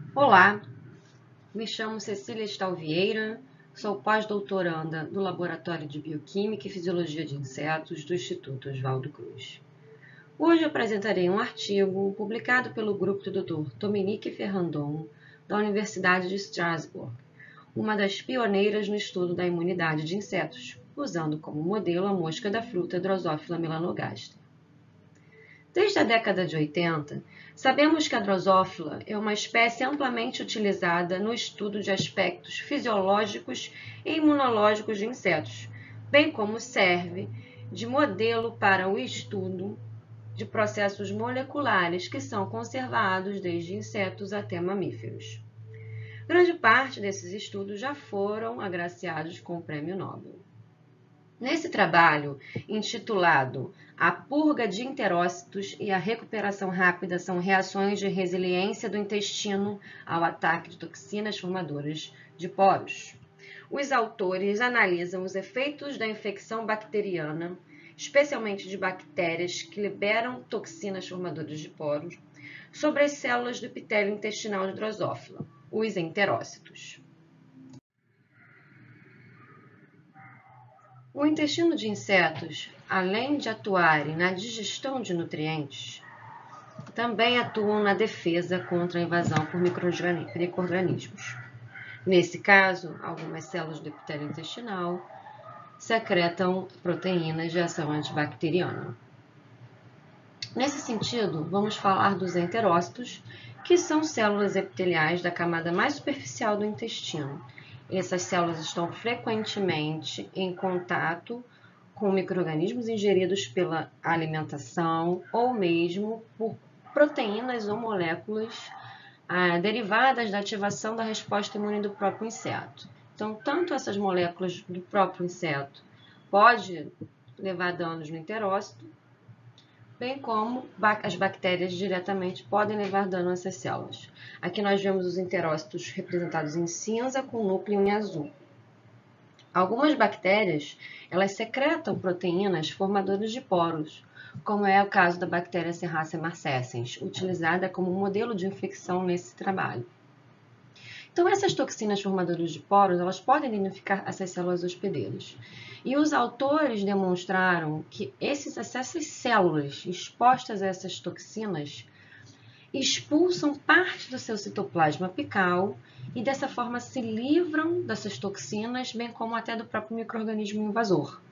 Olá, me chamo Cecília Stalvieira, sou pós-doutoranda do Laboratório de Bioquímica e Fisiologia de Insetos do Instituto Oswaldo Cruz. Hoje apresentarei um artigo publicado pelo grupo do Dr. Dominique Ferrandon, da Universidade de Strasbourg, uma das pioneiras no estudo da imunidade de insetos, usando como modelo a mosca da fruta Drosophila melanogaster. Desde a década de 80, sabemos que a drosófila é uma espécie amplamente utilizada no estudo de aspectos fisiológicos e imunológicos de insetos, bem como serve de modelo para o estudo de processos moleculares que são conservados desde insetos até mamíferos. Grande parte desses estudos já foram agraciados com o Prêmio Nobel. Nesse trabalho, intitulado A purga de enterócitos e a recuperação rápida são reações de resiliência do intestino ao ataque de toxinas formadoras de poros, os autores analisam os efeitos da infecção bacteriana, especialmente de bactérias que liberam toxinas formadoras de poros, sobre as células do epitélio intestinal de Drosophila, os enterócitos. O intestino de insetos, além de atuarem na digestão de nutrientes, também atuam na defesa contra a invasão por micro-organismos. Nesse caso, algumas células do epitélio intestinal secretam proteínas de ação antibacteriana. Nesse sentido, vamos falar dos enterócitos, que são células epiteliais da camada mais superficial do intestino. Essas células estão frequentemente em contato com micro-organismos ingeridos pela alimentação ou mesmo por proteínas ou moléculas derivadas da ativação da resposta imune do próprio inseto. Então, tanto essas moléculas do próprio inseto podem levar danos no enterócito, bem como as bactérias diretamente podem levar dano a essas células. Aqui nós vemos os enterócitos representados em cinza com núcleo em azul. Algumas bactérias, elas secretam proteínas formadoras de poros, como é o caso da bactéria Serratia marcescens, utilizada como modelo de infecção nesse trabalho. Então, essas toxinas formadoras de poros, elas podem danificar essas células hospedeiras. E os autores demonstraram que essas células expostas a essas toxinas expulsam parte do seu citoplasma apical e dessa forma se livram dessas toxinas, bem como até do próprio micro-organismo invasor.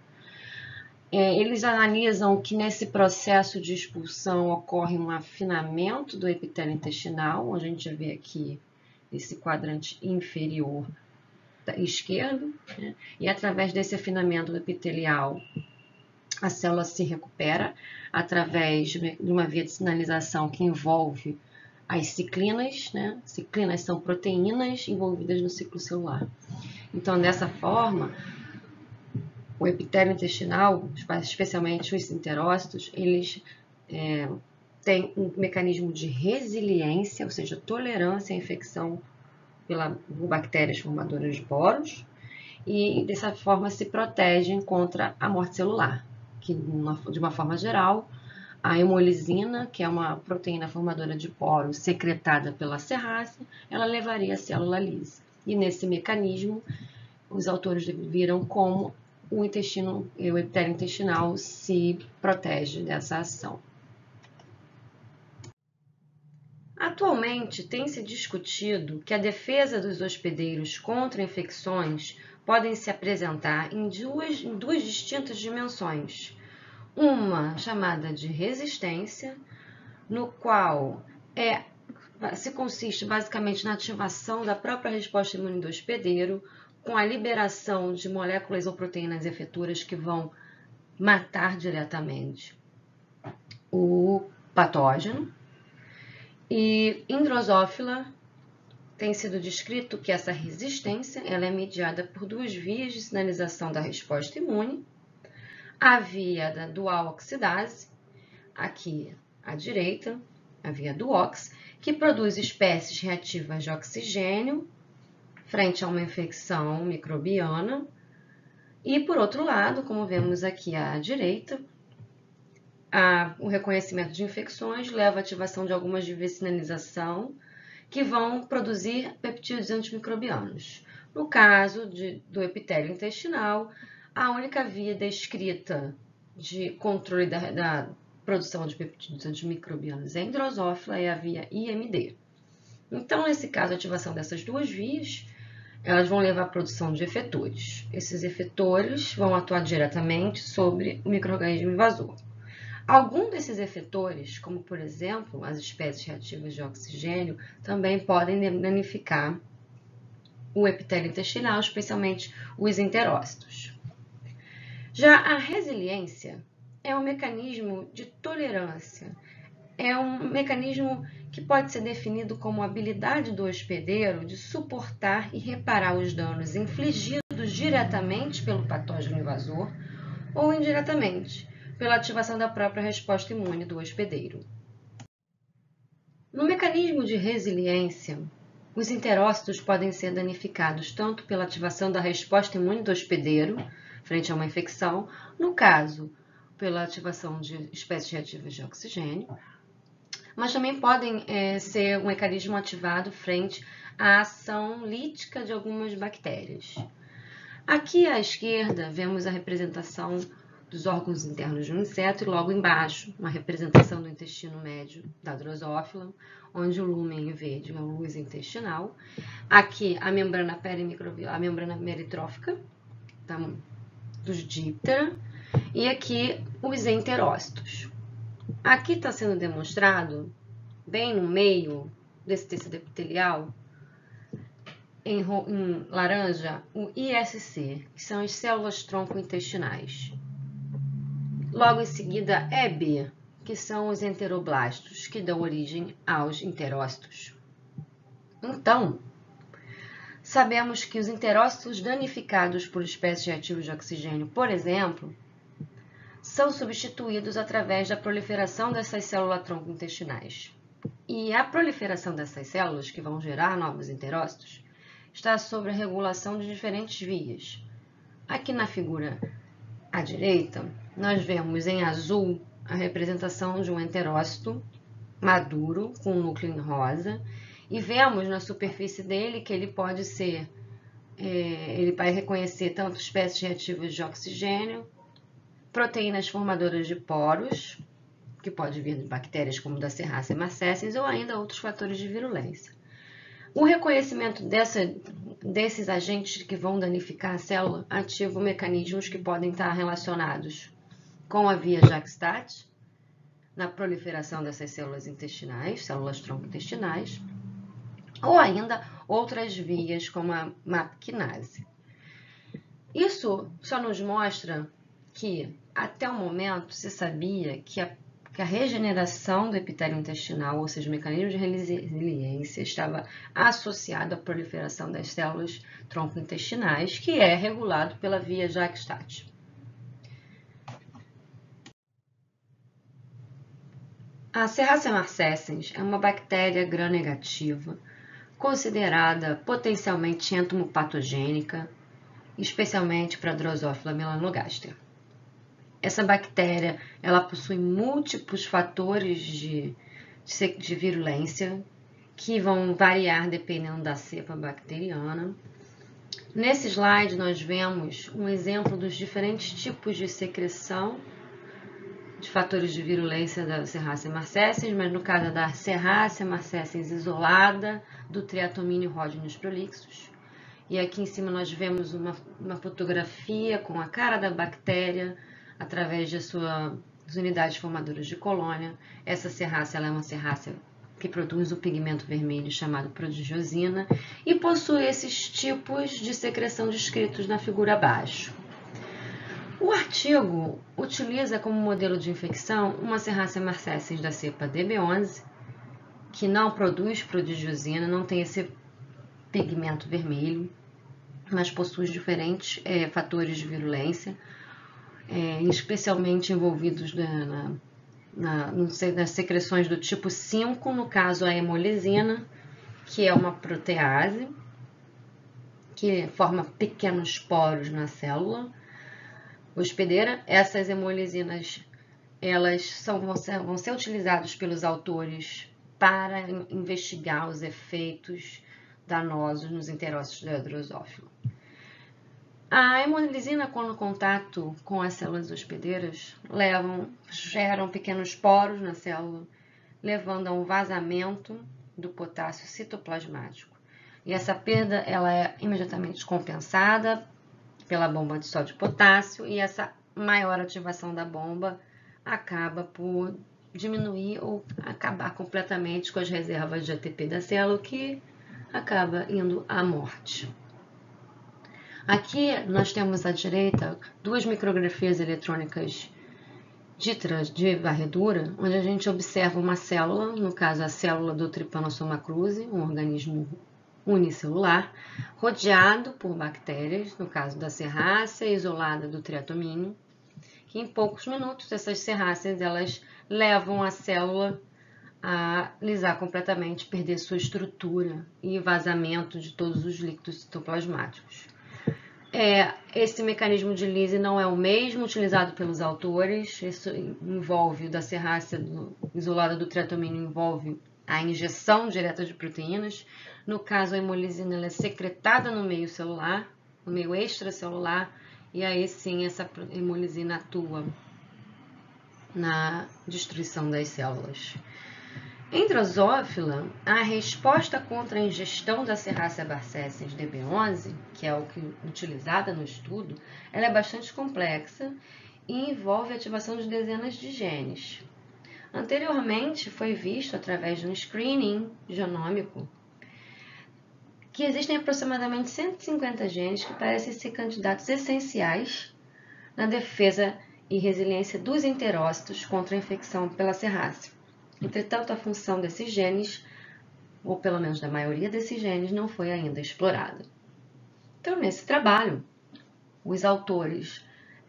Eles analisam que nesse processo de expulsão ocorre um afinamento do epitélio intestinal, a gente vê aqui esse quadrante inferior esquerdo, né? E através desse afinamento epitelial, a célula se recupera através de uma via de sinalização que envolve as ciclinas, né? Ciclinas são proteínas envolvidas no ciclo celular. Então, dessa forma, o epitélio intestinal, especialmente os enterócitos, eles têm um mecanismo de resiliência, ou seja, tolerância à infecção por bactérias formadoras de poros, e dessa forma se protegem contra a morte celular, que de uma forma geral, a hemolisina, que é uma proteína formadora de poros secretada pela Serratia, ela levaria a célula lisa. E nesse mecanismo, os autores viram como o epitélio intestinal se protege dessa ação. Atualmente, tem se discutido que a defesa dos hospedeiros contra infecções podem se apresentar em duas distintas dimensões. Uma chamada de resistência, no qual se consiste basicamente na ativação da própria resposta imune do hospedeiro, com a liberação de moléculas ou proteínas efetoras que vão matar diretamente o patógeno. E em Drosophila tem sido descrito que essa resistência ela é mediada por duas vias de sinalização da resposta imune. A via da dual oxidase, aqui à direita, a via do OX, que produz espécies reativas de oxigênio frente a uma infecção microbiana. E, por outro lado, como vemos aqui à direita, o reconhecimento de infecções leva à ativação de algumas vias de sinalização que vão produzir peptídeos antimicrobianos. No caso do epitélio intestinal, a única via descrita de controle da produção de peptídeos antimicrobianos em drosófila é a via IMD. Então, nesse caso, a ativação dessas duas vias, elas vão levar à produção de efetores. Esses efetores vão atuar diretamente sobre o micro-organismo invasor. Alguns desses efetores, como por exemplo as espécies reativas de oxigênio, também podem danificar o epitélio intestinal, especialmente os enterócitos. Já a resiliência é um mecanismo de tolerância, é um mecanismo que pode ser definido como a habilidade do hospedeiro de suportar e reparar os danos infligidos diretamente pelo patógeno invasor ou indiretamente, pela ativação da própria resposta imune do hospedeiro. No mecanismo de resiliência, os enterócitos podem ser danificados tanto pela ativação da resposta imune do hospedeiro frente a uma infecção, no caso, pela ativação de espécies reativas de oxigênio, mas também podem ser um mecanismo ativado frente à ação lítica de algumas bactérias. Aqui à esquerda vemos a representação dos órgãos internos de um inseto e logo embaixo uma representação do intestino médio da drosófila, onde o lúmen em verde é o uso intestinal. Aqui a membrana perimicrobiana, a membrana meritrófica dos díptera e aqui os enterócitos. Aqui está sendo demonstrado, bem no meio desse tecido epitelial, em laranja, o ISC, que são as células tronco intestinais. Logo em seguida, EB, que são os enteroblastos, que dão origem aos enterócitos. Então, sabemos que os enterócitos danificados por espécies reativas de oxigênio, por exemplo, são substituídos através da proliferação dessas células tronco intestinais. E a proliferação dessas células, que vão gerar novos enterócitos, está sob a regulação de diferentes vias. Aqui na figura à direita, nós vemos em azul a representação de um enterócito maduro com um núcleo em rosa e vemos na superfície dele que ele pode ser, ele vai reconhecer tanto espécies reativas de oxigênio, proteínas formadoras de poros, que pode vir de bactérias como da Serratia marcescens ou ainda outros fatores de virulência. O reconhecimento desses agentes que vão danificar a célula ativa mecanismos que podem estar relacionados com a via JAK-STAT, na proliferação dessas células intestinais, células tronco intestinais, ou ainda outras vias como a MAP-quinase. Isso só nos mostra que, até o momento, se sabia que a regeneração do epitélio intestinal, ou seja, o mecanismo de resiliência, estava associado à proliferação das células tronco-intestinais, que é regulado pela via JAK-STAT. A Serratia marcescens é uma bactéria gram-negativa, considerada potencialmente entomopatogênica, especialmente para a Drosophila melanogaster. Essa bactéria ela possui múltiplos fatores de virulência que vão variar dependendo da cepa bacteriana. Nesse slide nós vemos um exemplo dos diferentes tipos de secreção de fatores de virulência da Serratia marcescens, mas no caso da Serratia marcescens isolada, do Triatomínio rhodinus prolixus. E aqui em cima nós vemos uma fotografia com a cara da bactéria através de suas unidades formadoras de colônia. Essa Serratia é uma Serratia que produz o pigmento vermelho chamado prodigiosina e possui esses tipos de secreção descritos na figura abaixo. O artigo utiliza como modelo de infecção uma Serratia marcescens da cepa DB11, que não produz prodigiosina, não tem esse pigmento vermelho, mas possui diferentes fatores de virulência, especialmente envolvidos nas secreções do tipo 5, no caso a hemolisina, que é uma protease, que forma pequenos poros na célula hospedeira. Essas hemolisinas vão ser utilizadas pelos autores para investigar os efeitos danosos nos enterócitos da drosófila. A hemolisina, quando contato com as células hospedeiras, geram pequenos poros na célula, levando a um vazamento do potássio citoplasmático. E essa perda ela é imediatamente compensada pela bomba de sódio e potássio, e essa maior ativação da bomba acaba por diminuir ou acabar completamente com as reservas de ATP da célula, que acaba indo à morte. Aqui nós temos à direita 2 micrografias eletrônicas de varredura, onde a gente observa uma célula, no caso a célula do Trypanosoma cruzi, um organismo unicelular, rodeado por bactérias, no caso da serrácea isolada do triatomínio, que em poucos minutos essas serráceas elas levam a célula a lisar completamente, perder sua estrutura e vazamento de todos os líquidos citoplasmáticos. Esse mecanismo de lise não é o mesmo utilizado pelos autores. Isso envolve, o da serrácea isolada do triatomínio, envolve a injeção direta de proteínas. No caso, a hemolisina ela é secretada no meio celular, no meio extracelular, e aí sim essa hemolisina atua na destruição das células. Em drosófila, a resposta contra a ingestão da Serratia barcescens DB11, que é o que utilizada no estudo, ela é bastante complexa e envolve a ativação de dezenas de genes. Anteriormente, foi visto através de um screening genômico que existem aproximadamente 150 genes que parecem ser candidatos essenciais na defesa e resiliência dos enterócitos contra a infecção pela serrácea. Entretanto, a função desses genes, ou pelo menos da maioria desses genes, não foi ainda explorada. Então, nesse trabalho, os autores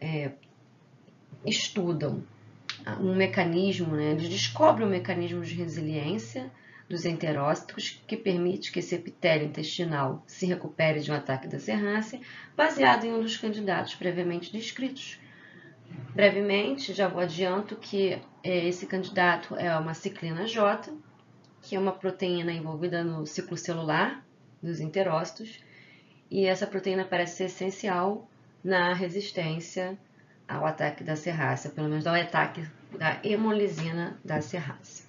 estudam um mecanismo, eles descobrem um mecanismo de resiliência dos enterócitos que permite que esse epitélio intestinal se recupere de um ataque da serrácea, baseado em um dos candidatos previamente descritos. Brevemente, já vou adianto que esse candidato é uma ciclina J, que é uma proteína envolvida no ciclo celular dos enterócitos, e essa proteína parece ser essencial na resistência ao ataque da serrácea, pelo menos ao ataque da hemolisina da serrácea.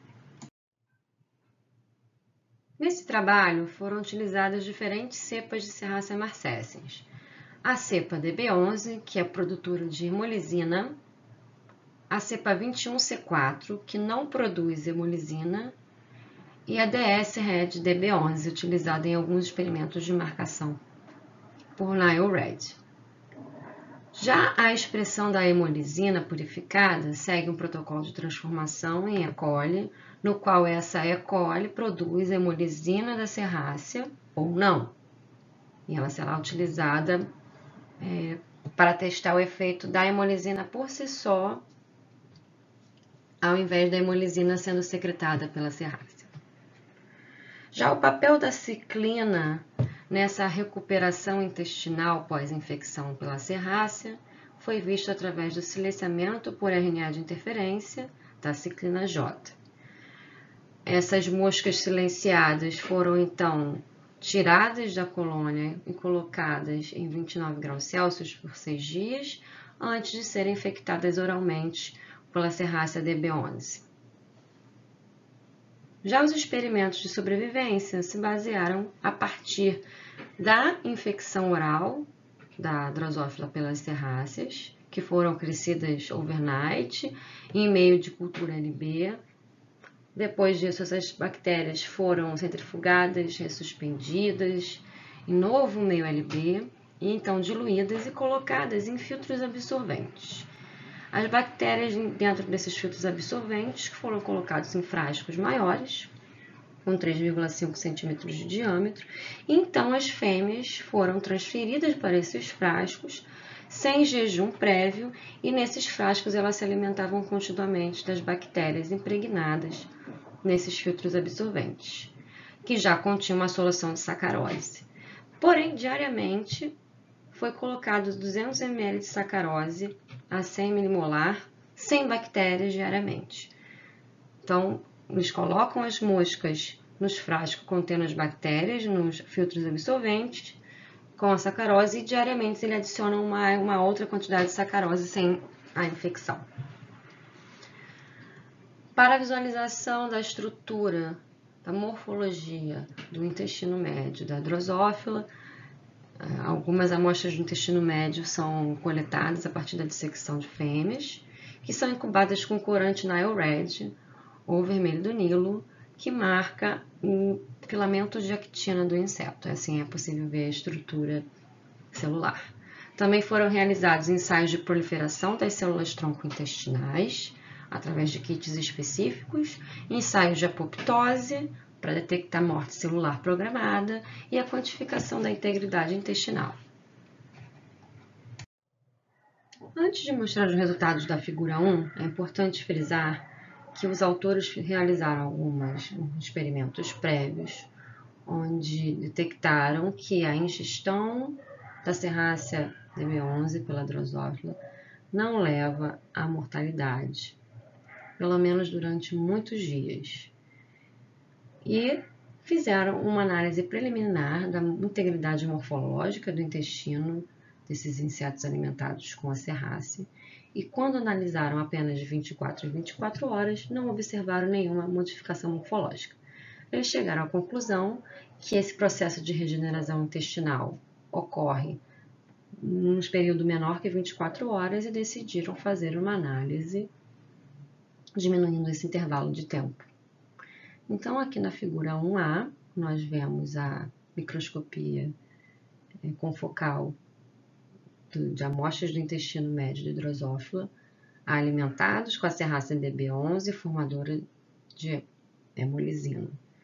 Nesse trabalho foram utilizadas diferentes cepas de Serratia marcescens. A cepa DB11, que é produtora de hemolisina, a cepa 21C4, que não produz hemolisina, e a DS-RED DB11, utilizada em alguns experimentos de marcação por Nile-RED. Já a expressão da hemolisina purificada segue um protocolo de transformação em E. coli, no qual essa E. coli produz hemolisina da serrácea ou não. E ela será utilizada para testar o efeito da hemolisina por si só, ao invés da hemolisina sendo secretada pela serrácea. Já o papel da ciclina nessa recuperação intestinal pós-infecção pela serrácea foi visto através do silenciamento por RNA de interferência da ciclina J. Essas moscas silenciadas foram, então, tiradas da colônia e colocadas em 29 graus Celsius por 6 dias, antes de serem infectadas oralmente pela serrácea DB11. Já os experimentos de sobrevivência se basearam a partir da infecção oral da drosófila pelas serráceas, que foram crescidas overnight em meio de cultura LB. Depois disso, essas bactérias foram centrifugadas, ressuspendidas em novo meio LB, e então diluídas e colocadas em filtros absorventes. As bactérias dentro desses filtros absorventes foram colocados em frascos maiores, com 3,5 centímetros de diâmetro, e então as fêmeas foram transferidas para esses frascos sem jejum prévio, e nesses frascos elas se alimentavam continuamente das bactérias impregnadas nesses filtros absorventes, que já continham uma solução de sacarose. Porém, diariamente, foi colocado 200 ml de sacarose a 100 milimolar, sem bactérias diariamente. Então, eles colocam as moscas nos frascos contendo as bactérias, nos filtros absorventes, com a sacarose, e diariamente ele adiciona uma outra quantidade de sacarose sem a infecção. Para a visualização da estrutura, da morfologia do intestino médio da drosófila, algumas amostras do intestino médio são coletadas a partir da dissecção de fêmeas, que são incubadas com corante Nile Red, ou vermelho do Nilo, que marca o filamento de actina do inseto. Assim é possível ver a estrutura celular. Também foram realizados ensaios de proliferação das células tronco intestinais, através de kits específicos, ensaios de apoptose, para detectar morte celular programada, e a quantificação da integridade intestinal. Antes de mostrar os resultados da figura 1, é importante frisar que os autores realizaram alguns experimentos prévios, onde detectaram que a ingestão da Serratia DB11 pela drosófila não leva à mortalidade, pelo menos durante muitos dias. E fizeram uma análise preliminar da integridade morfológica do intestino desses insetos alimentados com a Serratia, e quando analisaram apenas de 24 em 24 horas, não observaram nenhuma modificação morfológica. Eles chegaram à conclusão que esse processo de regeneração intestinal ocorre num período menor que 24 horas e decidiram fazer uma análise diminuindo esse intervalo de tempo. Então, aqui na figura 1A, nós vemos a microscopia confocal de amostras do intestino médio de drosófila alimentados com a Serratia DB11, formadora de hemolisina.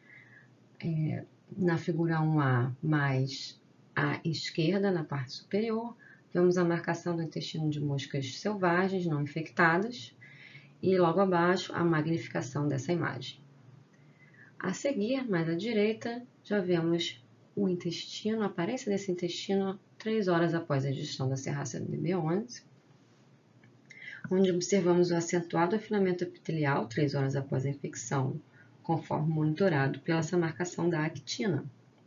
Na figura 1A, mais à esquerda, na parte superior, vemos a marcação do intestino de moscas selvagens não infectadas e logo abaixo a magnificação dessa imagem. A seguir, mais à direita, já vemos o intestino, a aparência desse intestino 3 horas após a ingestão da Serratia DB11, onde observamos o acentuado afinamento epitelial 3 horas após a infecção, conforme monitorado pela essa marcação da actina.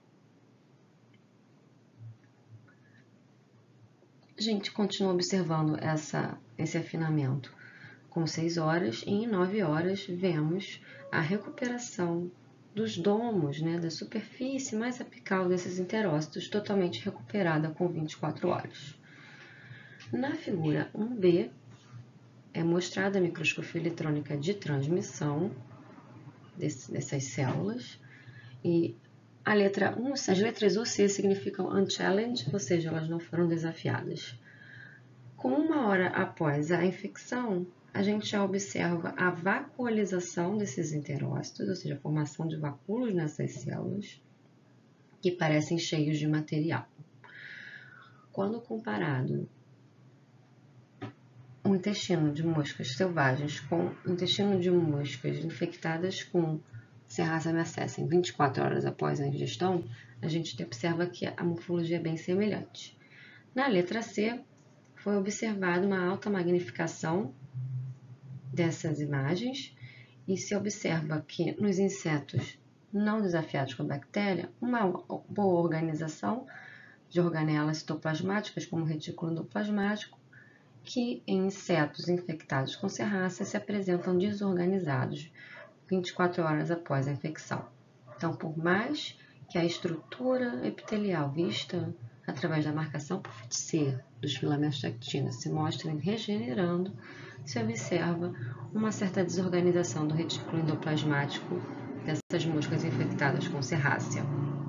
A gente continua observando esse afinamento com 6 horas e em 9 horas vemos a recuperação dos domos, da superfície mais apical desses enterócitos, totalmente recuperada com 24 horas. Na figura 1B, é mostrada a microscopia eletrônica de transmissão dessas células, e as letras U e C significam unchallenged, ou seja, elas não foram desafiadas. Com 1 hora após a infecção, a gente já observa a vacuolização desses enterócitos, ou seja, a formação de vacúolos nessas células, que parecem cheios de material. Quando comparado o intestino de moscas selvagens com o intestino de moscas infectadas com Serratia MSS em 24 horas após a ingestão, a gente observa que a morfologia é bem semelhante. Na letra C, foi observada uma alta magnificação dessas imagens e se observa que nos insetos não desafiados com a bactéria, uma boa organização de organelas citoplasmáticas, como o retículo endoplasmático, que em insetos infectados com Serratia se apresentam desorganizados 24 horas após a infecção. Então, por mais que a estrutura epitelial vista através da marcação por C dos filamentos de actina se mostrem regenerando, se observa uma certa desorganização do retículo endoplasmático dessas moscas infectadas com Serratia.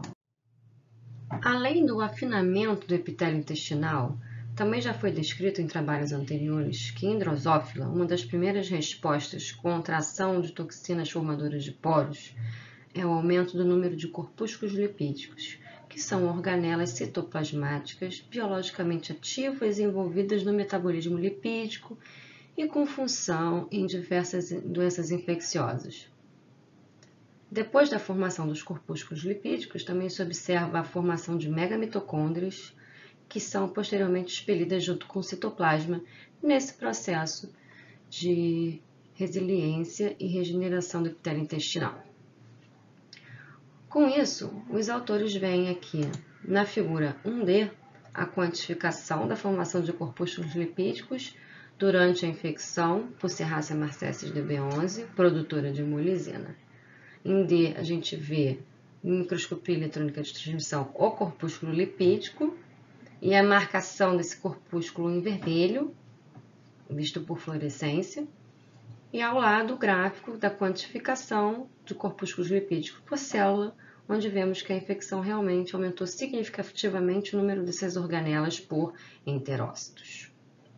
Além do afinamento do epitélio intestinal, também já foi descrito em trabalhos anteriores que em drosófila, uma das primeiras respostas contra a ação de toxinas formadoras de poros é o aumento do número de corpúsculos lipídicos, que são organelas citoplasmáticas biologicamente ativas e envolvidas no metabolismo lipídico e com função em diversas doenças infecciosas. Depois da formação dos corpúsculos lipídicos, também se observa a formação de megamitocôndrias, que são posteriormente expelidas junto com o citoplasma nesse processo de resiliência e regeneração do epitélio intestinal. Com isso, os autores veem aqui na figura 1D a quantificação da formação de corpúsculos lipídicos durante a infecção por Serratia marcescens DB11, produtora de hemolisina. Em D, a gente vê em microscopia eletrônica de transmissão o corpúsculo lipídico e a marcação desse corpúsculo em vermelho, visto por fluorescência, e ao lado o gráfico da quantificação de corpúsculos lipídicos por célula, onde vemos que a infecção realmente aumentou significativamente o número dessas organelas por enterócitos.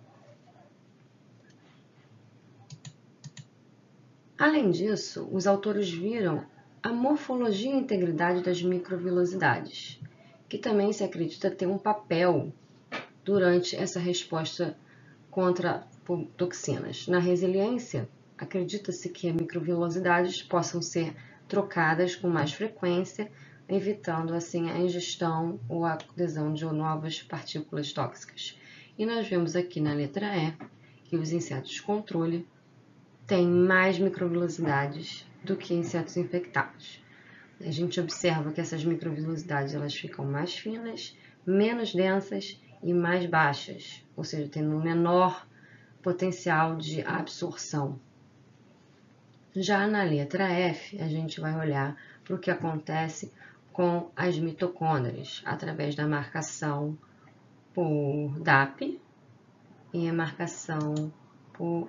Além disso, os autores viram a morfologia e integridade das microvilosidades, que também se acredita ter um papel durante essa resposta contra toxinas. Na resiliência, acredita-se que as microvilosidades possam ser trocadas com mais frequência, evitando assim a ingestão ou a adesão de novas partículas tóxicas. E nós vemos aqui na letra E que os insetos controle têm mais microvilosidades do que insetos infectados. A gente observa que essas microvilosidades elas ficam mais finas, menos densas e mais baixas, ou seja, tendo um menor potencial de absorção. Já na letra F, a gente vai olhar para o que acontece com as mitocôndrias, através da marcação por DAP e a marcação por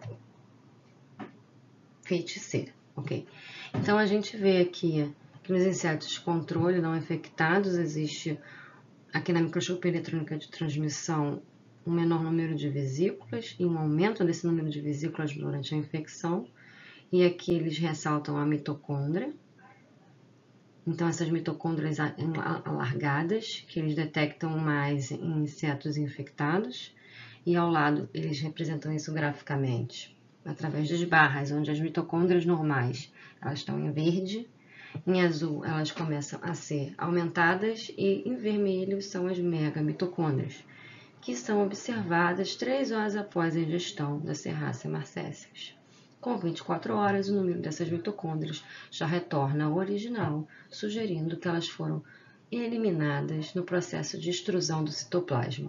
FIT-C, ok? Então, a gente vê aqui que nos insetos controle não infectados existe, aqui na microscopia eletrônica de transmissão, um menor número de vesículas e um aumento desse número de vesículas durante a infecção. E aqui eles ressaltam a mitocôndria. Então, essas mitocôndrias alargadas, que eles detectam mais em insetos infectados. E ao lado, eles representam isso graficamente, através das barras, onde as mitocôndrias normais elas estão em verde, em azul elas começam a ser aumentadas e em vermelho são as megamitocôndrias, que são observadas 3 horas após a ingestão da Serratia marcescens. Com 24 horas, o número dessas mitocôndrias já retorna ao original, sugerindo que elas foram eliminadas no processo de extrusão do citoplasma.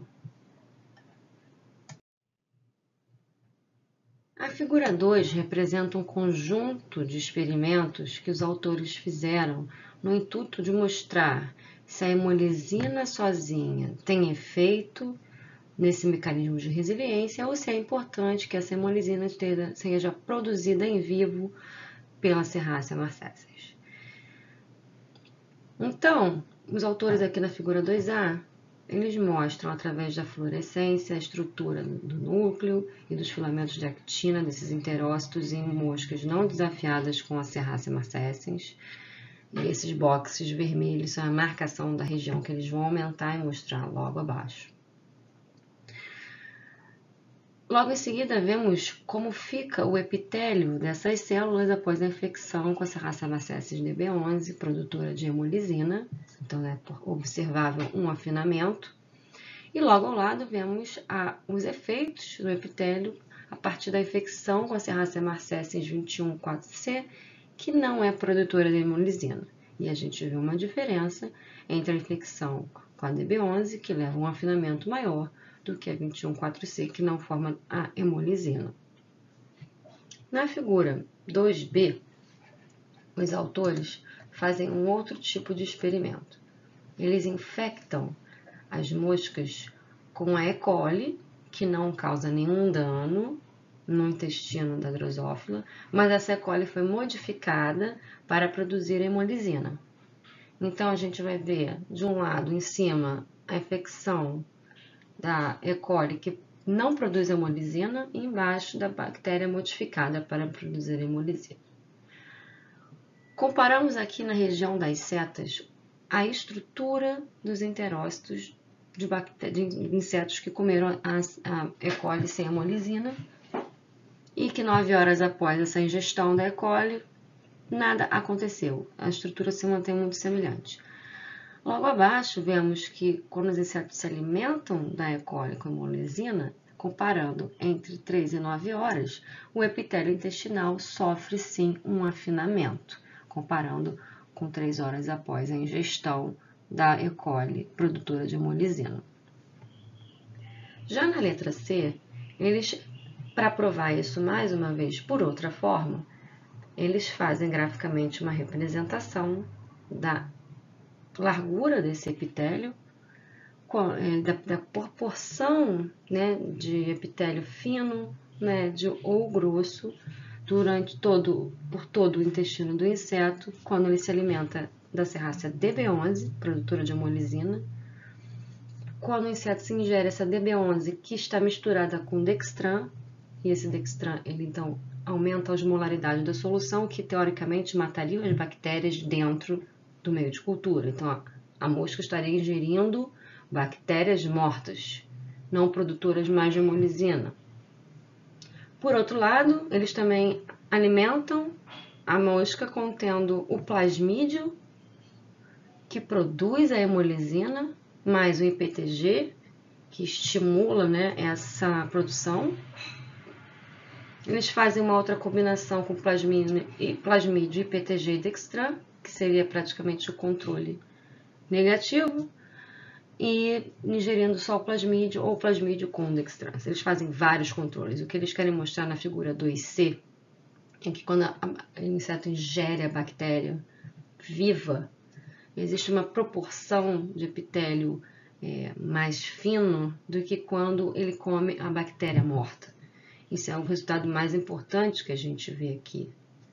A figura 2 representa um conjunto de experimentos que os autores fizeram no intuito de mostrar se a hemolisina sozinha tem efeito nesse mecanismo de resiliência ou se é importante que essa hemolisina seja produzida em vivo pela Serratia marcescens. Então, os autores aqui na figura 2A, eles mostram através da fluorescência a estrutura do núcleo e dos filamentos de actina desses enterócitos em moscas não desafiadas com a Serratia marcescens. E esses boxes vermelhos são a marcação da região que eles vão aumentar e mostrar logo abaixo. Logo em seguida, vemos como fica o epitélio dessas células após a infecção com a Serratia marcescens DB11, produtora de hemolisina. Então, é observável um afinamento. E logo ao lado, vemos os efeitos do epitélio a partir da infecção com a Serratia marcescens 21.4c, que não é produtora de hemolisina. E a gente vê uma diferença entre a infecção com a DB11, que leva a um afinamento maior, do que a 21.4c, que não forma a hemolisina. Na figura 2b, os autores fazem um outro tipo de experimento. Eles infectam as moscas com a E. coli, que não causa nenhum dano no intestino da drosófila, mas essa E. coli foi modificada para produzir hemolisina. Então, a gente vai ver, de um lado, em cima, a infecção da E. coli, que não produz hemolisina, e embaixo da bactéria modificada para produzir hemolisina. Comparamos aqui na região das setas a estrutura dos enterócitos de insetos que comeram a E. coli sem hemolisina e que 9 horas após essa ingestão da E. coli, nada aconteceu. A estrutura se mantém muito semelhante. Logo abaixo, vemos que quando os insetos se alimentam da E. coli com comparando entre 3 e 9 horas, o epitélio intestinal sofre sim um afinamento, comparando com 3 horas após a ingestão da E. coli, produtora de hemolisina. Já na letra C, eles, para provar isso mais uma vez por outra forma, eles fazem graficamente uma representação da largura desse epitélio, da proporção, né, de epitélio fino, médio ou grosso por todo o intestino do inseto, quando ele se alimenta da serrácea DB11, produtora de hemolisina. Quando o inseto se ingere essa DB11, que está misturada com dextran, e esse dextran, ele então aumenta a osmolaridade da solução, que teoricamente mataria as bactérias dentro do meio de cultura. Então, a mosca estaria ingerindo bactérias mortas, não produtoras mais de hemolisina. Por outro lado, eles também alimentam a mosca contendo o plasmídio, que produz a hemolisina, mais o IPTG, que estimula, né, essa produção. Eles fazem uma outra combinação com plasmídio, IPTG e dextran, que seria praticamente o controle negativo, e ingerindo só o plasmídio ou plasmídio com dextran. Eles fazem vários controles. O que eles querem mostrar na figura 2C é que quando o inseto ingere a bactéria viva, existe uma proporção de epitélio mais fino do que quando ele come a bactéria morta. Isso é o resultado mais importante que a gente vê aqui.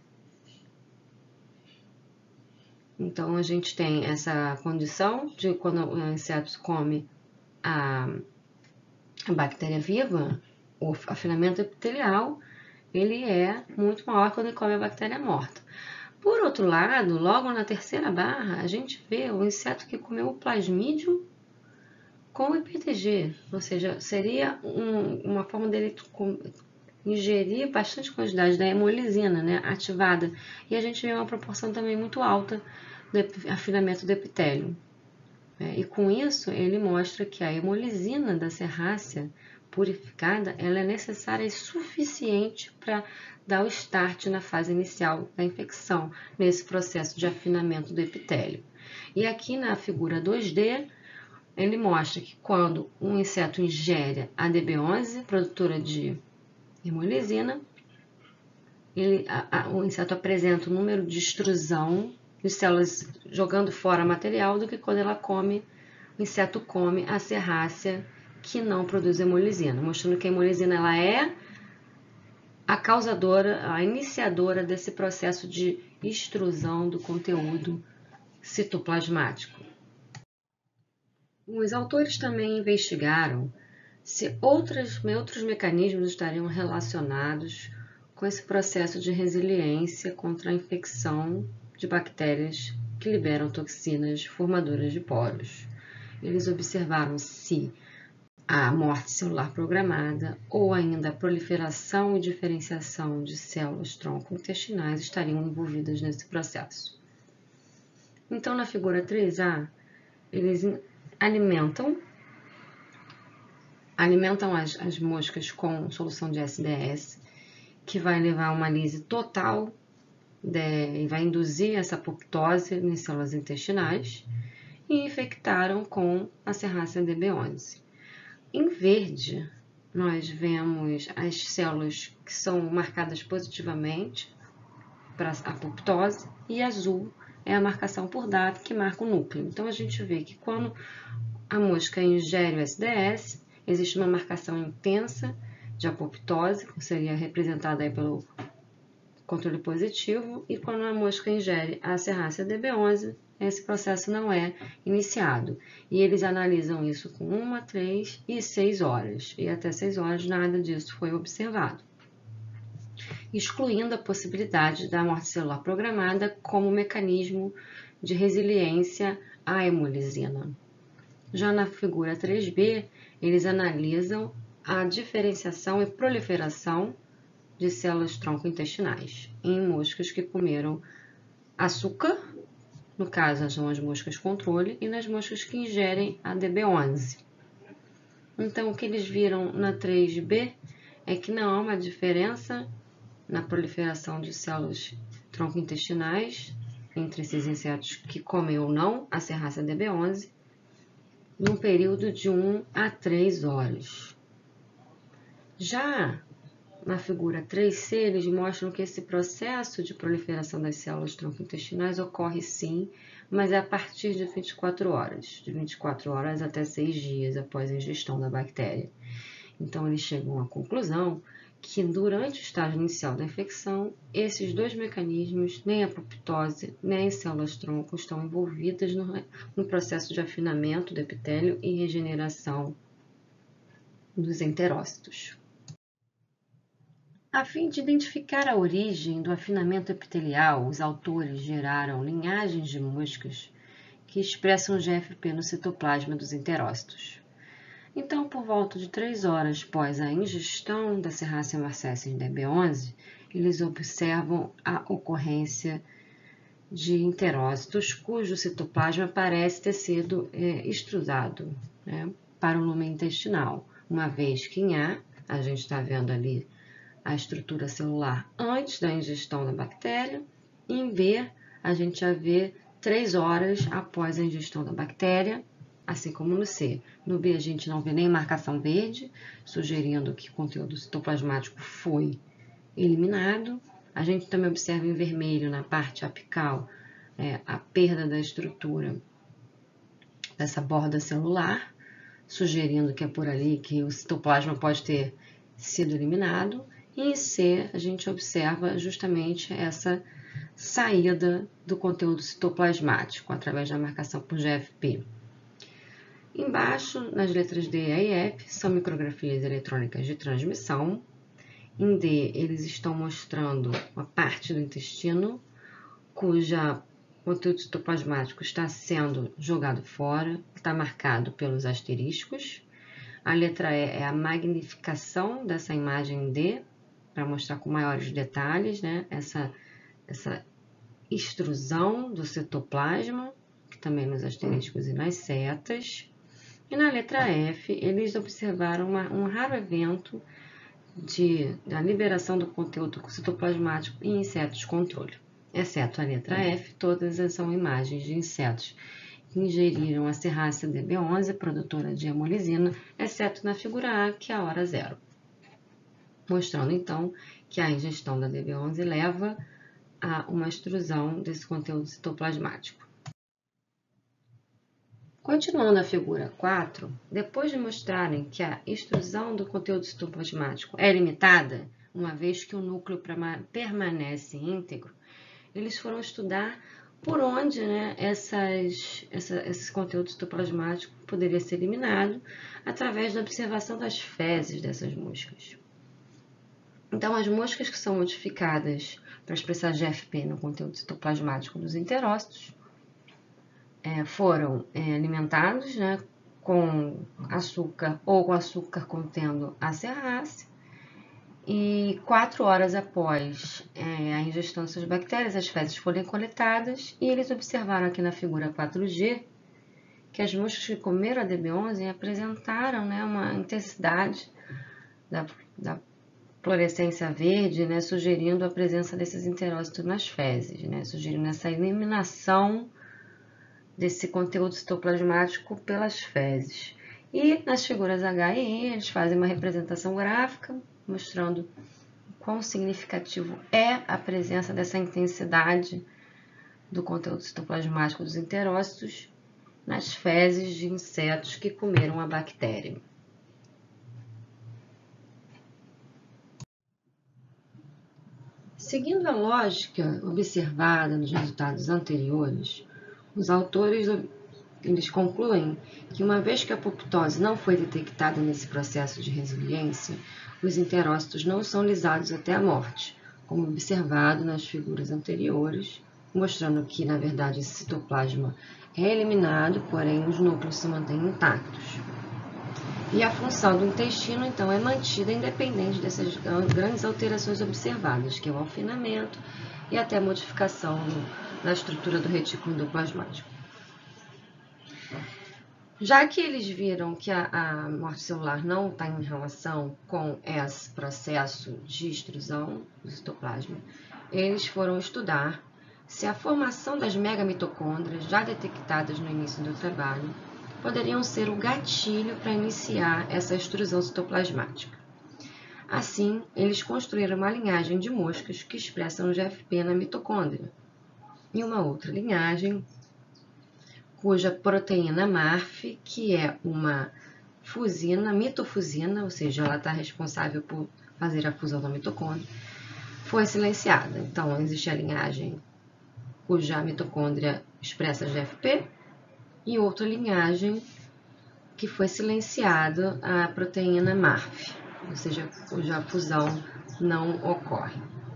Então, a gente tem essa condição de quando o inseto come a bactéria viva, o afinamento epitelial, ele é muito maior quando ele come a bactéria morta. Por outro lado, logo na terceira barra, a gente vê o inseto que comeu o plasmídio com o IPTG, ou seja, seria uma forma dele ingerir bastante quantidade da hemolisina, né, ativada. E a gente vê uma proporção também muito alta de afinamento do epitélio. E com isso, ele mostra que a hemolisina da serrácea purificada, ela é necessária e suficiente para dar o start na fase inicial da infecção, nesse processo de afinamento do epitélio. E aqui na figura 2D, ele mostra que quando um inseto ingere a DB11, produtora de hemolisina, o inseto apresenta um número de extrusão de células jogando fora material do que quando o inseto come a serrácea que não produz hemolisina, mostrando que a hemolisina ela é a causadora, a iniciadora desse processo de extrusão do conteúdo citoplasmático. Os autores também investigaram se outros mecanismos estariam relacionados com esse processo de resiliência contra a infecção de bactérias que liberam toxinas formadoras de poros. Eles observaram se a morte celular programada ou ainda a proliferação e diferenciação de células tronco intestinais estariam envolvidas nesse processo. Então, na figura 3A, eles alimentam as moscas com solução de SDS, que vai levar a uma lise total e vai induzir essa apoptose nas células intestinais, e infectaram com a serrácea DB11. Em verde, nós vemos as células que são marcadas positivamente para a apoptose, e azul é a marcação por DAP, que marca o núcleo. Então, a gente vê que quando a mosca ingere o SDS, existe uma marcação intensa de apoptose, que seria representada aí pelo controle positivo, e quando a mosca ingere a serrácea DB11, esse processo não é iniciado. E eles analisam isso com 1, 3 e 6 horas. E até 6 horas nada disso foi observado, excluindo a possibilidade da morte celular programada como mecanismo de resiliência à hemolisina. Já na figura 3B, eles analisam a diferenciação e proliferação de células tronco intestinais em moscas que comeram açúcar, no caso são as moscas controle, e nas moscas que ingerem a DB11. Então, o que eles viram na 3B é que não há uma diferença na proliferação de células tronco-intestinais entre esses insetos que comem ou não a Serrácea DB11 num período de 1 a 3 horas. Já na figura 3C, eles mostram que esse processo de proliferação das células tronco-intestinais ocorre sim, mas é a partir de 24 horas, de 24 horas até 6 dias após a ingestão da bactéria. Então, eles chegam à conclusão que durante o estágio inicial da infecção, esses dois mecanismos, nem a apoptose, nem as células-tronco, estão envolvidas no processo de afinamento do epitélio e regeneração dos enterócitos. A fim de identificar a origem do afinamento epitelial, os autores geraram linhagens de moscas que expressam GFP no citoplasma dos enterócitos. Então, por volta de 3 horas após a ingestão da Serrácea marcescens DB11, eles observam a ocorrência de enterócitos cujo citoplasma parece ter sido extrusado, né, para o lumen intestinal, uma vez que em A, a gente está vendo ali a estrutura celular antes da ingestão da bactéria, e em B, a gente já vê 3 horas após a ingestão da bactéria, assim como no C. No B, a gente não vê nem marcação verde, sugerindo que o conteúdo citoplasmático foi eliminado. A gente também observa em vermelho, na parte apical, a perda da estrutura dessa borda celular, sugerindo que é por ali que o citoplasma pode ter sido eliminado. E em C, a gente observa justamente essa saída do conteúdo citoplasmático através da marcação por GFP. Embaixo, nas letras D, E e F, são micrografias eletrônicas de transmissão. Em D, eles estão mostrando uma parte do intestino cuja conteúdo citoplasmático está sendo jogado fora, está marcado pelos asteriscos. A letra E é a magnificação dessa imagem D, para mostrar com maiores detalhes, né, essa extrusão do citoplasma, que também nos asteriscos e nas setas. E na letra F, eles observaram um raro evento da liberação do conteúdo citoplasmático em insetos controle. Exceto a letra F, todas são imagens de insetos que ingeriram a Serrácea DB11, produtora de hemolisina, exceto na figura A, que é a hora zero. Mostrando, então, que a ingestão da DB11 leva a uma extrusão desse conteúdo citoplasmático. Continuando a figura 4, depois de mostrarem que a extrusão do conteúdo citoplasmático é limitada, uma vez que o núcleo permanece íntegro, eles foram estudar por onde, né, esse conteúdo citoplasmático poderia ser eliminado através da observação das fezes dessas moscas. Então, as moscas que são modificadas para expressar GFP no conteúdo citoplasmático dos enterócitos foram alimentados, né, com açúcar ou com açúcar contendo a Serrácea, e 4 horas após a ingestão dessas bactérias, as fezes foram coletadas e eles observaram aqui na figura 4G que as moscas que comeram a DB11 apresentaram, né, uma intensidade da fluorescência verde, né, sugerindo a presença desses enterócitos nas fezes, né, sugerindo essa eliminação desse conteúdo citoplasmático pelas fezes. E nas figuras H e I, eles fazem uma representação gráfica, mostrando quão significativo é a presença dessa intensidade do conteúdo citoplasmático dos enterócitos nas fezes de insetos que comeram a bactéria. Seguindo a lógica observada nos resultados anteriores, os autores eles concluem que uma vez que a apoptose não foi detectada nesse processo de resiliência, os enterócitos não são lisados até a morte, como observado nas figuras anteriores, mostrando que, na verdade, esse citoplasma é eliminado, porém os núcleos se mantêm intactos. E a função do intestino, então, é mantida independente dessas grandes alterações observadas, que é o afinamento e até a modificação na estrutura do retículo endoplasmático. Já que eles viram que a morte celular não está em relação com esse processo de extrusão do citoplasma, eles foram estudar se a formação das megamitocôndrias, já detectadas no início do trabalho, poderiam ser o gatilho para iniciar essa extrusão citoplasmática. Assim, eles construíram uma linhagem de moscas que expressam o GFP na mitocôndria, e uma outra linhagem cuja proteína MARF, que é uma fusina, mitofusina, ou seja, ela está responsável por fazer a fusão da mitocôndria, foi silenciada. Então, existe a linhagem cuja mitocôndria expressa GFP e outra linhagem que foi silenciada a proteína MARF, ou seja, cuja fusão não ocorre.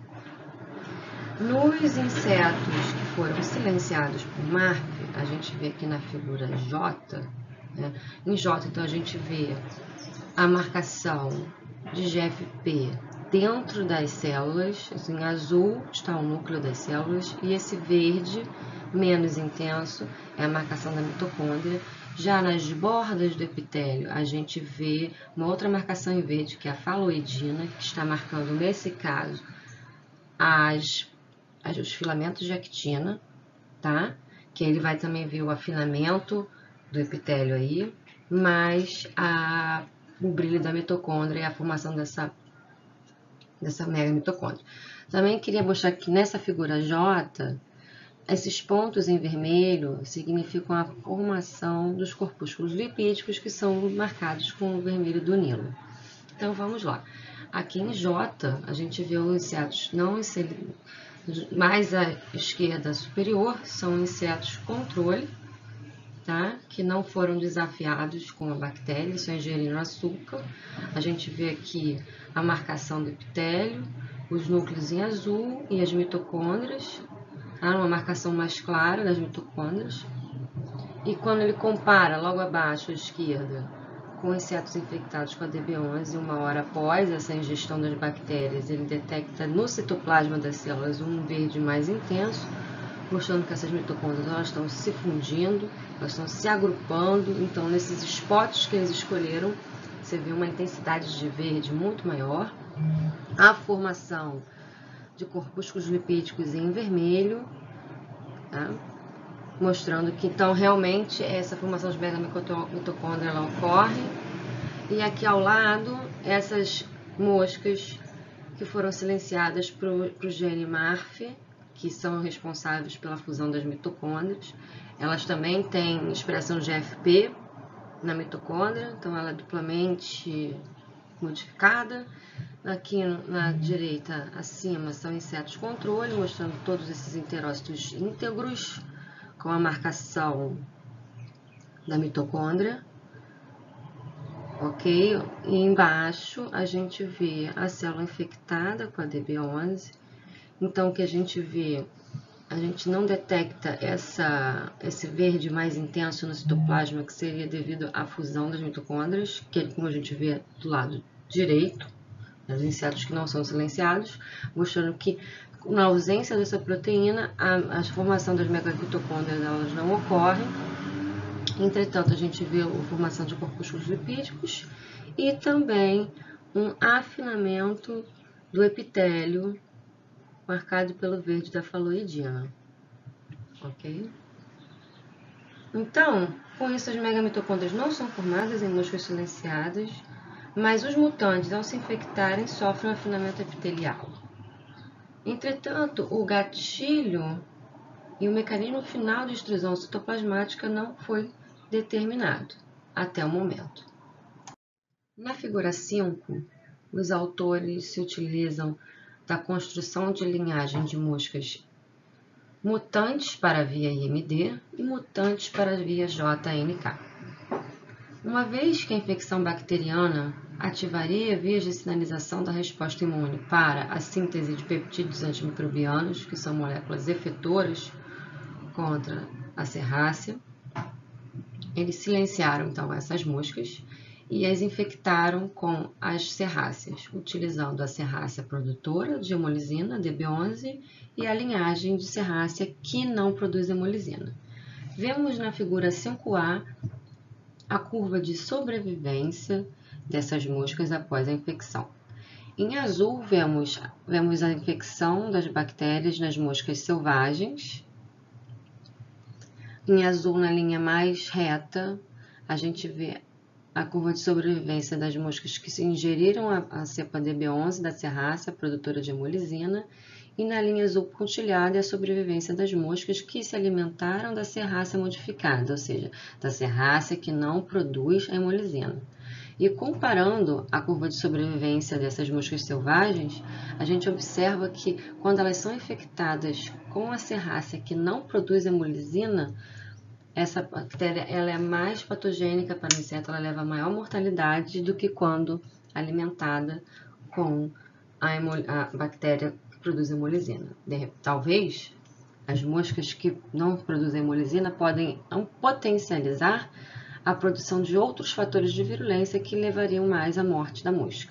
Nos insetos que foram silenciados por MARF, a gente vê aqui na figura J, né? Em J, então, a gente vê a marcação de GFP dentro das células. Em azul está o núcleo das células e esse verde, menos intenso, é a marcação da mitocôndria. Já nas bordas do epitélio, a gente vê uma outra marcação em verde, que é a faloidina, que está marcando, nesse caso, os filamentos de actina, tá? Que ele vai também ver o afinamento do epitélio aí, mas o brilho da mitocôndria e a formação dessa megamitocôndria. Também queria mostrar que nessa figura J, esses pontos em vermelho significam a formação dos corpúsculos lipídicos que são marcados com o vermelho do Nilo. Então vamos lá. Aqui em J, a gente vê os insetos não mais à esquerda superior, são insetos controle, tá? Que não foram desafiados com a bactéria, só ingeriram açúcar. A gente vê aqui a marcação do epitélio, os núcleos em azul e as mitocôndrias, tá? Uma marcação mais clara das mitocôndrias. E quando ele compara logo abaixo à esquerda com insetos infectados com a DB11, uma hora após essa ingestão das bactérias, ele detecta no citoplasma das células um verde mais intenso, mostrando que essas mitocôndrias elas estão se fundindo, elas estão se agrupando. Então, nesses spots que eles escolheram, você vê uma intensidade de verde muito maior, a formação de corpúsculos lipídicos em vermelho, tá? Mostrando que, então, realmente, essa formação de megamitocôndria ela ocorre. E aqui ao lado, essas moscas que foram silenciadas para o gene MARF, que são responsáveis pela fusão das mitocôndrias. Elas também têm expressão GFP na mitocôndria, então ela é duplamente modificada. Aqui na direita, acima, são insetos controle, mostrando todos esses enterócitos íntegros, com a marcação da mitocôndria, ok? E embaixo a gente vê a célula infectada com a DB11. Então, o que a gente vê, a gente não detecta esse verde mais intenso no citoplasma, que seria devido à fusão das mitocôndrias, que é como a gente vê do lado direito, nos insetos que não são silenciados, mostrando que na ausência dessa proteína, a formação das megamitocôndrias elas não ocorrem. Entretanto, a gente vê a formação de corpúsculos lipídicos e também um afinamento do epitélio, marcado pelo verde da faloidina. Ok? Então, com isso, as megamitocôndrias não são formadas em moscas silenciadas, mas os mutantes, ao se infectarem, sofrem um afinamento epitelial. Entretanto, o gatilho e o mecanismo final de extrusão citoplasmática não foi determinado até o momento. Na figura 5, os autores se utilizam da construção de linhagem de moscas mutantes para a via IMD e mutantes para a via JNK. Uma vez que a infecção bacteriana ativaria vias de sinalização da resposta imune para a síntese de peptídeos antimicrobianos, que são moléculas efetoras contra a serrácea, eles silenciaram então essas moscas e as infectaram com as serráceas, utilizando a serrácea produtora de hemolisina, DB11, e a linhagem de serrácea que não produz hemolisina. Vemos na figura 5A a curva de sobrevivência dessas moscas após a infecção. Em azul, vemos a infecção das bactérias nas moscas selvagens. Em azul, na linha mais reta, a gente vê a curva de sobrevivência das moscas que se ingeriram a cepa DB11 da serrácea, produtora de hemolisina, e na linha azul pontilhada é a sobrevivência das moscas que se alimentaram da serrácea modificada, ou seja, da serrácea que não produz a hemolisina. E comparando a curva de sobrevivência dessas moscas selvagens, a gente observa que quando elas são infectadas com a serrácea que não produz hemolisina, essa bactéria ela é mais patogênica para o inseto, ela leva maior mortalidade do que quando alimentada com a bactéria que produz hemolisina. Talvez as moscas que não produzem hemolisina podem potencializar a produção de outros fatores de virulência que levariam mais à morte da mosca.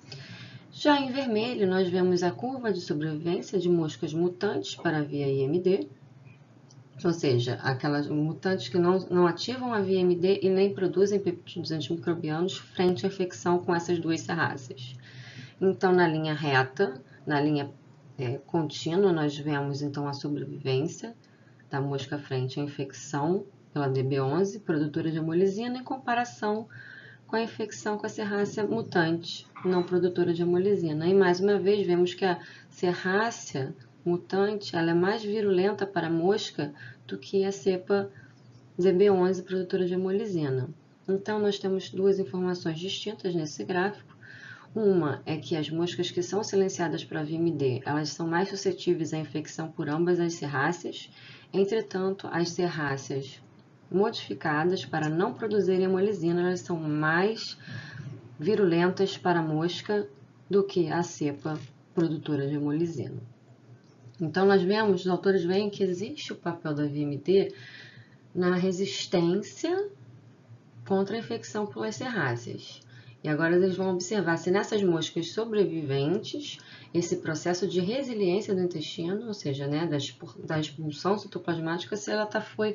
Já em vermelho, nós vemos a curva de sobrevivência de moscas mutantes para a via IMD, ou seja, aquelas mutantes que não ativam a via IMD e nem produzem peptídeos antimicrobianos frente à infecção com essas duas serráceas. Então, na linha reta, na linha contínua, nós vemos então a sobrevivência da mosca frente à infecção pela DB11, produtora de hemolisina, em comparação com a infecção com a serrácea mutante, não produtora de hemolisina. E mais uma vez vemos que a serrácea mutante ela é mais virulenta para a mosca do que a cepa DB11, produtora de hemolisina. Então, nós temos duas informações distintas nesse gráfico. Uma é que as moscas que são silenciadas para VMD, elas são mais suscetíveis à infecção por ambas as serráceas. Entretanto, as serráceas modificadas para não produzirem hemolisina, elas são mais virulentas para a mosca do que a cepa produtora de hemolisina. Então, os autores veem que existe o papel da VMD na resistência contra a infecção pelas serráceas. E agora eles vão observar se nessas moscas sobreviventes, esse processo de resiliência do intestino, ou seja, da expulsão citoplasmática, se ela foi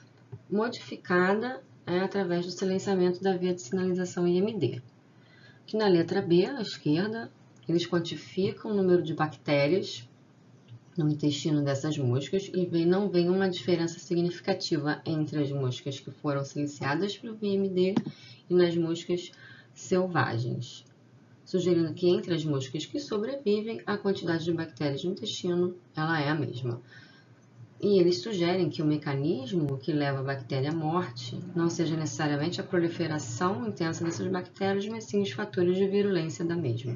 modificada através do silenciamento da via de sinalização IMD. Aqui na letra B, à esquerda, eles quantificam o número de bactérias no intestino dessas moscas e não vem uma diferença significativa entre as moscas que foram silenciadas para o VMD e nas moscas selvagens, sugerindo que entre as moscas que sobrevivem, a quantidade de bactérias no intestino ela é a mesma. E eles sugerem que o mecanismo que leva a bactéria à morte não seja necessariamente a proliferação intensa dessas bactérias, mas sim os fatores de virulência da mesma.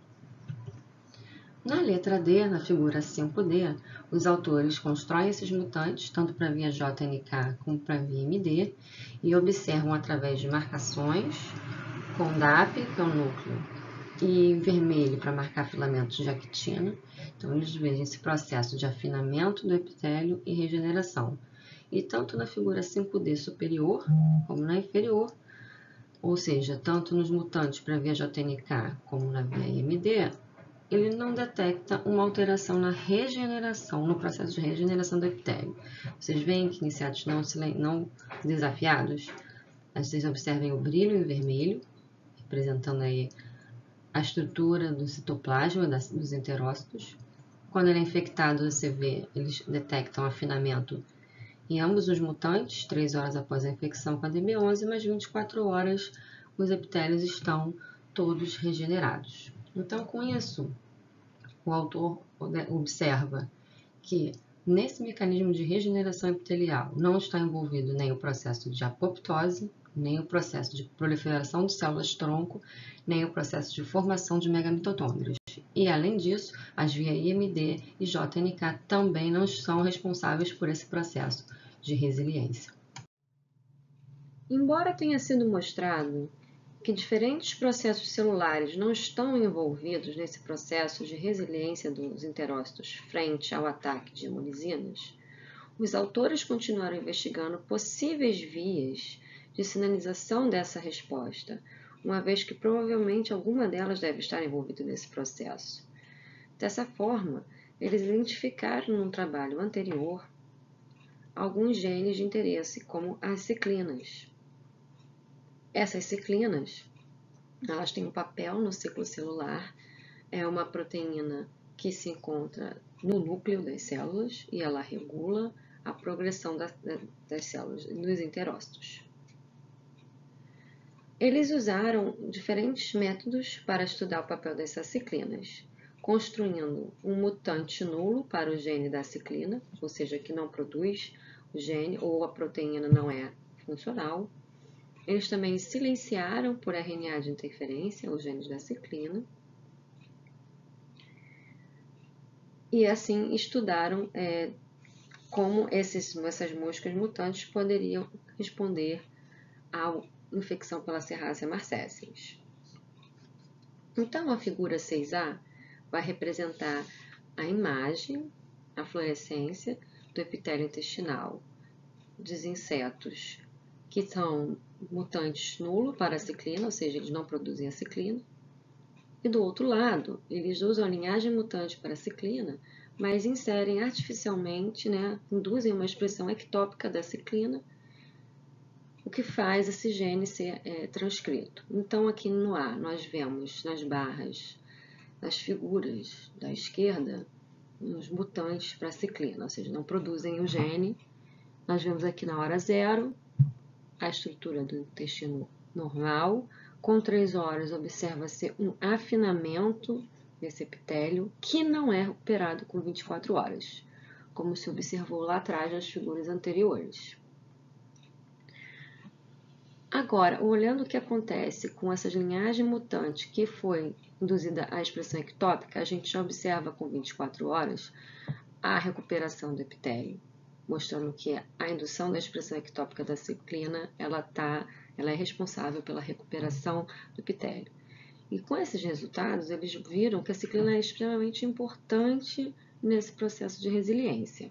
Na letra D, na figura 5D, os autores constroem esses mutantes, tanto para a via JNK como para a via MD, e observam através de marcações com DAP, que é o núcleo, e vermelho para marcar filamentos de actina. Então, eles veem esse processo de afinamento do epitélio e regeneração. E tanto na figura 5D superior como na inferior, ou seja, tanto nos mutantes para a via JNK como na via IMD, ele não detecta uma alteração na regeneração, no processo de regeneração do epitélio. Vocês veem que insetos não desafiados, vocês observem o brilho em vermelho, representando aí a estrutura do citoplasma dos enterócitos. Quando ele é infectado, você vê, eles detectam afinamento em ambos os mutantes, 3 horas após a infecção com a DB11, mas 24 horas os epitélios estão todos regenerados. Então, com isso, o autor observa que nesse mecanismo de regeneração epitelial não está envolvido nem o processo de apoptose, nem o processo de proliferação de células-tronco, nem o processo de formação de megamitotôndrios. E, além disso, as vias IMD e JNK também não são responsáveis por esse processo de resiliência. Embora tenha sido mostrado que diferentes processos celulares não estão envolvidos nesse processo de resiliência dos enterócitos frente ao ataque de hemonisinas, os autores continuaram investigando possíveis vias de sinalização dessa resposta, uma vez que provavelmente alguma delas deve estar envolvida nesse processo. Dessa forma, eles identificaram num trabalho anterior alguns genes de interesse, como as ciclinas. Essas ciclinas, elas têm um papel no ciclo celular, é uma proteína que se encontra no núcleo das células e ela regula a progressão das células, dos enterócitos. Eles usaram diferentes métodos para estudar o papel dessas ciclinas, construindo um mutante nulo para o gene da ciclina, ou seja, que não produz o gene ou a proteína não é funcional. Eles também silenciaram por RNA de interferência os genes da ciclina. E assim estudaram como essas moscas mutantes poderiam responder à infecção pela Serratia marcescens. Então, a figura 6A vai representar a imagem, a fluorescência do epitélio intestinal dos insetos que são mutantes nulo para a ciclina, ou seja, eles não produzem a ciclina. E do outro lado, eles usam a linhagem mutante para a ciclina, mas inserem artificialmente, induzem uma expressão ectópica da ciclina, o que faz esse gene ser transcrito. Então, aqui no A, nós vemos nas barras, nas figuras da esquerda, os mutantes para a ciclina, ou seja, não produzem o gene. Nós vemos aqui na hora zero a estrutura do intestino normal. Com 3 horas, observa-se um afinamento desse epitélio, que não é recuperado com 24 horas, como se observou lá atrás nas figuras anteriores. Agora, olhando o que acontece com essas linhagens mutantes que foi induzida à expressão ectópica, a gente já observa com 24 horas a recuperação do epitélio, mostrando que a indução da expressão ectópica da ciclina ela é responsável pela recuperação do epitélio. E com esses resultados, eles viram que a ciclina é extremamente importante nesse processo de resiliência.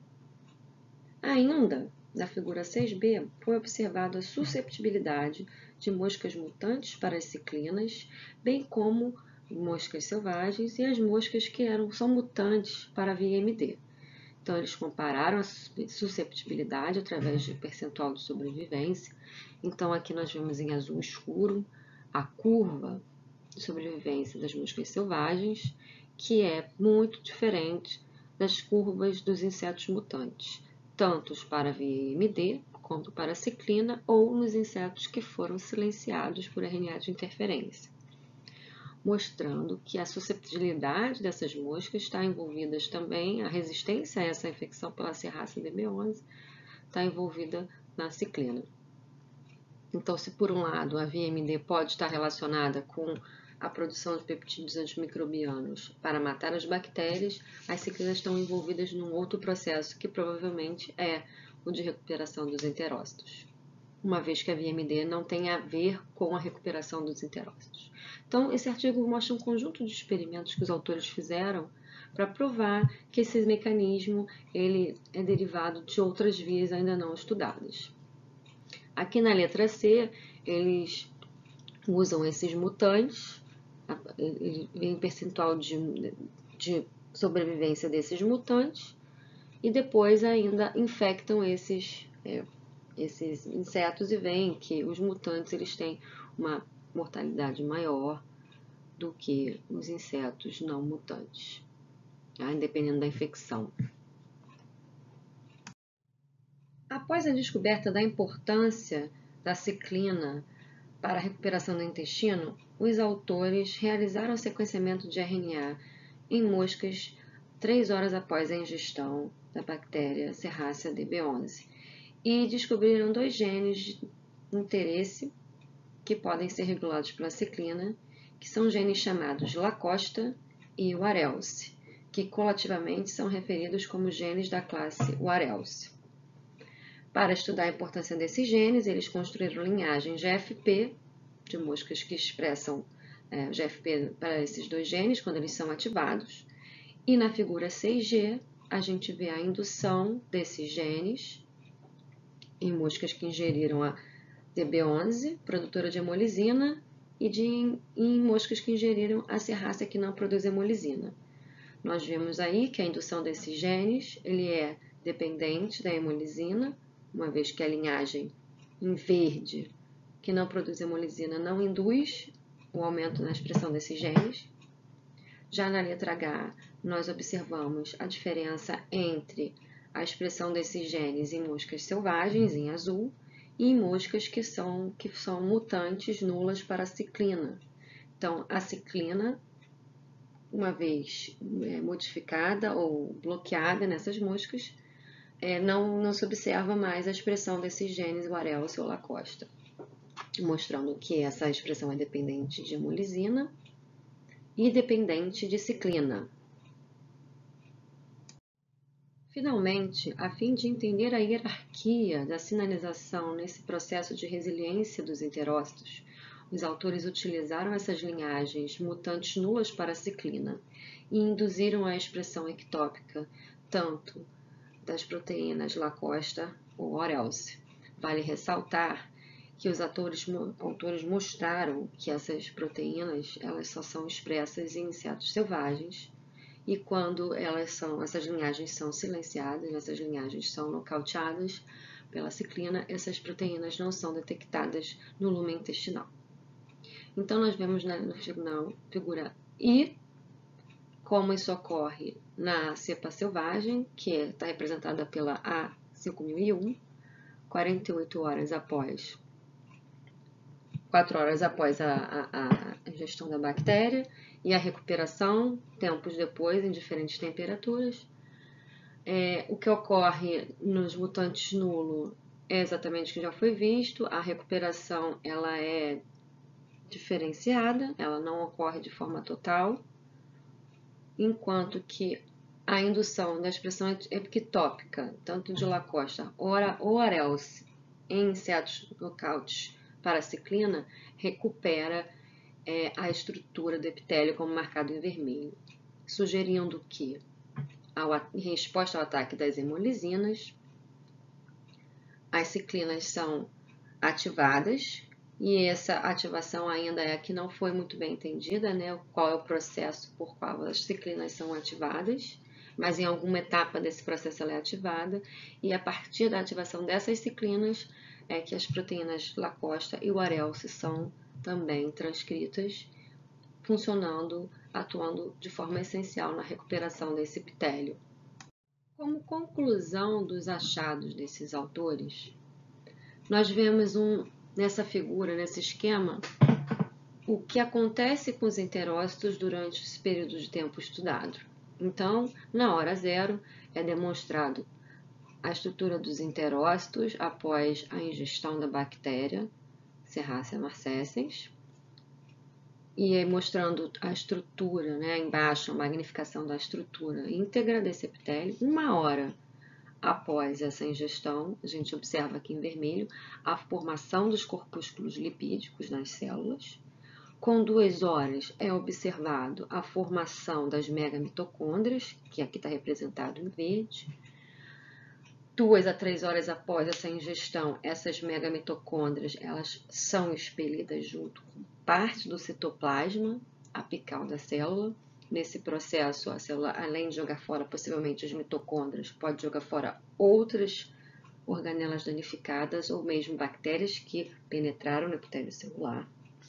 Ainda, na figura 6b, foi observada a susceptibilidade de moscas mutantes para as ciclinas, bem como moscas selvagens e as moscas que são mutantes para a VMD. Então, eles compararam a susceptibilidade através de percentual de sobrevivência. Então, aqui nós vemos em azul escuro a curva de sobrevivência das moscas selvagens, que é muito diferente das curvas dos insetos mutantes, tanto para a VMD quanto para a ciclina ou nos insetos que foram silenciados por RNA de interferência, mostrando que a susceptibilidade dessas moscas está envolvida também, a resistência a essa infecção pela Serratia DB11 está envolvida na ciclina. Então, se por um lado a VMD pode estar relacionada com a produção de peptídeos antimicrobianos para matar as bactérias, as ciclinas estão envolvidas num outro processo que provavelmente é o de recuperação dos enterócitos, uma vez que a VMD não tem a ver com a recuperação dos enterócitos. Então, esse artigo mostra um conjunto de experimentos que os autores fizeram para provar que esse mecanismo ele é derivado de outras vias ainda não estudadas. Aqui na letra C, eles usam esses mutantes, em percentual de sobrevivência desses mutantes, e depois ainda infectam esses insetos e veem que os mutantes eles têm uma mortalidade maior do que os insetos não mutantes, dependendo da infecção. Após a descoberta da importância da ciclina para a recuperação do intestino, os autores realizaram o sequenciamento de RNA em moscas 3 horas após a ingestão da bactéria Serratia DB11 e descobriram 2 genes de interesse que podem ser regulados pela ciclina, que são genes chamados Lacosta e Warelse, que colativamente são referidos como genes da classe Warelse. Para estudar a importância desses genes, eles construíram linhagem GFP, de moscas que expressam GFP para esses 2 genes quando eles são ativados. E na figura 6G, a gente vê a indução desses genes em moscas que ingeriram a DB11, produtora de hemolisina, e em moscas que ingeriram a Serratia que não produz hemolisina. Nós vemos aí que a indução desses genes ele é dependente da hemolisina, uma vez que a linhagem em verde que não produz hemolisina não induz o aumento na expressão desses genes. Já na letra H, nós observamos a diferença entre a expressão desses genes em moscas selvagens, em azul, e em moscas que são mutantes nulas para a ciclina. Então, a ciclina, uma vez modificada ou bloqueada nessas moscas, não se observa mais a expressão desses genes Warelse ou Lacosta, mostrando que essa expressão é dependente de hemolisina e dependente de ciclina. Finalmente, a fim de entender a hierarquia da sinalização nesse processo de resiliência dos enterócitos, os autores utilizaram essas linhagens mutantes nulas para a ciclina e induziram a expressão ectópica tanto das proteínas Lacosta ou Warelse. Vale ressaltar que os autores mostraram que essas proteínas elas só são expressas em insetos selvagens e quando essas linhagens são silenciadas, essas linhagens são nocauteadas pela ciclina, essas proteínas não são detectadas no lumen intestinal. Então, nós vemos na figura I como isso ocorre na cepa selvagem, que está representada pela A5001, 4 horas após a ingestão da bactéria, e a recuperação, tempos depois, em diferentes temperaturas. O que ocorre nos mutantes nulo é exatamente o que já foi visto, a recuperação ela é diferenciada, ela não ocorre de forma total, enquanto que a indução da expressão ectópica, tanto de Lacosta ou Warelse, em insetos nocautes para a ciclina, recupera a estrutura do epitélio como marcado em vermelho, sugerindo que, em resposta ao ataque das hemolisinas, as ciclinas são ativadas, e essa ativação ainda é que não foi muito bem entendida, né? Qual é o processo por qual as ciclinas são ativadas, mas em alguma etapa desse processo ela é ativada, e a partir da ativação dessas ciclinas é que as proteínas Lacosta e Warelse são também transcritas, funcionando, atuando de forma essencial na recuperação desse epitélio. Como conclusão dos achados desses autores, nós vemos nessa figura, nesse esquema, o que acontece com os enterócitos durante esse período de tempo estudado. Então, na hora zero, é demonstrado a estrutura dos enterócitos após a ingestão da bactéria Serratia marcescens, e aí mostrando a estrutura, né, embaixo, a magnificação da estrutura íntegra desse epitélio. 1 hora após essa ingestão, a gente observa aqui em vermelho a formação dos corpúsculos lipídicos nas células. Com 2 horas é observado a formação das megamitocôndrias, que aqui está representado em verde. 2 a 3 horas após essa ingestão, essas megamitocôndrias elas são expelidas junto com parte do citoplasma apical da célula. Nesse processo, a célula, além de jogar fora possivelmente as mitocôndrias, pode jogar fora outras organelas danificadas ou mesmo bactérias que penetraram no epitélio celular.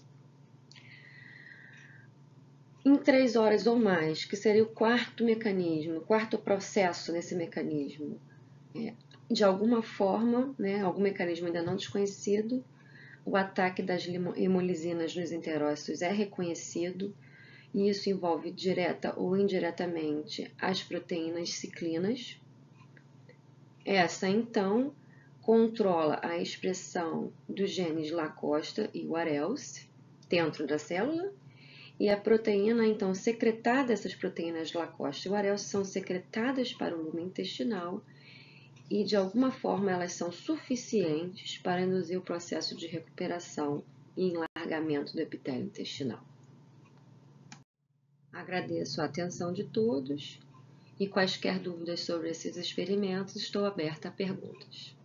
Em 3 horas ou mais, que seria o quarto mecanismo, o quarto processo nesse mecanismo, de alguma forma, né, algum mecanismo ainda não desconhecido, o ataque das hemolisinas nos enterócitos é reconhecido, e isso envolve direta ou indiretamente as proteínas ciclinas. Essa, então, controla a expressão dos genes Lacosta e Warelse dentro da célula, e a proteína, então, secretada, essas proteínas Lacosta e Warelse são secretadas para o lumen intestinal, e de alguma forma elas são suficientes para induzir o processo de recuperação e enlargamento do epitélio intestinal. Agradeço a atenção de todos e quaisquer dúvidas sobre esses experimentos, estou aberta a perguntas.